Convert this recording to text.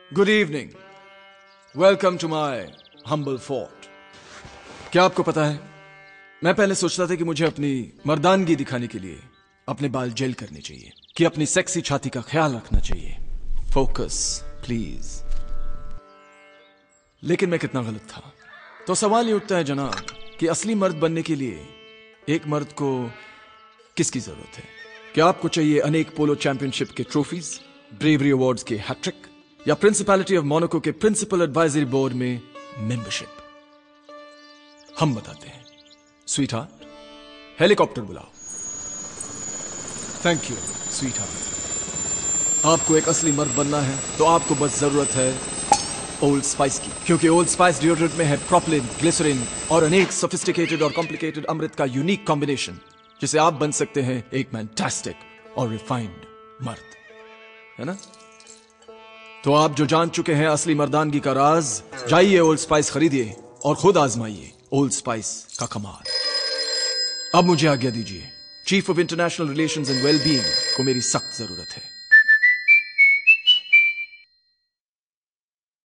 Good evening, welcome to my humble fort. क्या आपको पता है, मैं पहले सोचता था कि मुझे अपनी मर्दानगी दिखाने के लिए अपने बाल जेल करने चाहिए, कि अपनी सेक्सी छाती का ख्याल रखना चाहिए। Focus please. लेकिन मैं कितना गलत था। तो सवाल ये उठता है जनाब कि असली मर्द बनने के लिए एक मर्द को किसकी जरूरत है? क्या आपको चाहिए अनेक पोलो चैंपियनशिप के ट्रॉफीज, ब्रेवरी अवार्ड्स के हैट्रिक, या प्रिंसिपैलिटी ऑफ मोनाको के प्रिंसिपल एडवाइजरी बोर्ड में मेंबरशिप? हम बताते हैं। स्वीट हार्ट, हेलीकॉप्टर बुलाओ। Thank you sweetheart. आपको एक असली मर्द बनना है तो आपको बस जरूरत है ओल्ड स्पाइस की, क्योंकि ओल्ड स्पाइस डिओड्रेंट में है प्रोपिलिन, ग्लिसरीन और अनेक सोफिस्टिकेटेड और कॉम्प्लिकेटेड अमृत का यूनिक कॉम्बिनेशन, जिसे आप बन सकते हैं एक फैंटास्टिक और रिफाइंड मर्द, है ना? तो आप जो जान चुके हैं असली मर्दानगी का राज, जाइए ओल्ड स्पाइस खरीदिए और खुद आजमाइए ओल्ड स्पाइस का कमाल। अब मुझे आज्ञा दीजिए। Chief of international relations and wellbeing को मेरी सख्त जरूरत है।